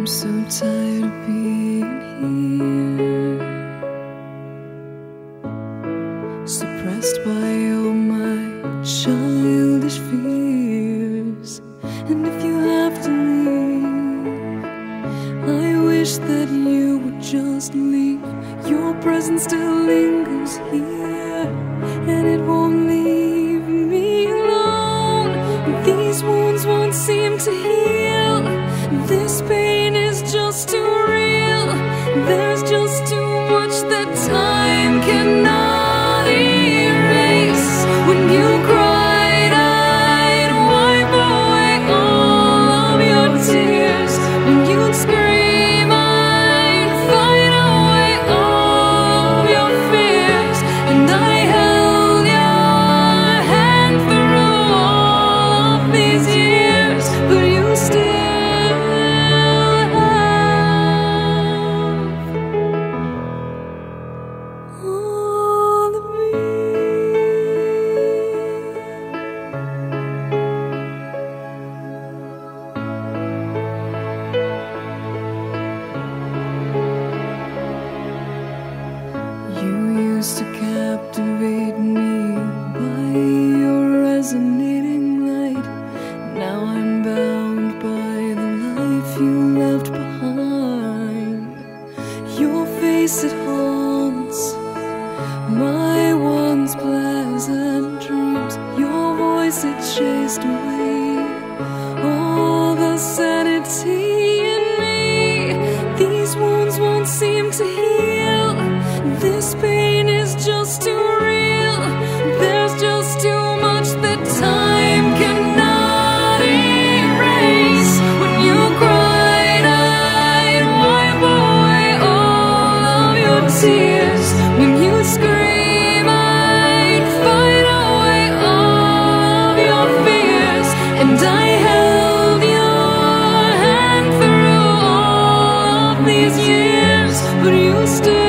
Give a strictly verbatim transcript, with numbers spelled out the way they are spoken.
I'm so tired of being here, suppressed by all my childish fears. And if you have to leave, I wish that you would just leave. Your presence still lingers here, and it won't leave me alone. These wounds won't seem to heal. This pain is just too real. There's just too much that time cannot erase. When you cried, I'd wipe away all of your tears. When you'd scream, I'd fight away all of your fears. And I held your hand through all of these years, but you still to captivate me by your resonating light. Now I'm bound by the life you left behind. Your face, it haunts my once pleasant dreams. Your voice, it chased away all the sanity in me. These wounds won't seem to heal. This pain is just too real. There's just too much that time cannot erase. When you cried, I'd wipe away all of your tears. When you scream, I'd fight away all of your fears. And I held your hand through all of these years, but you still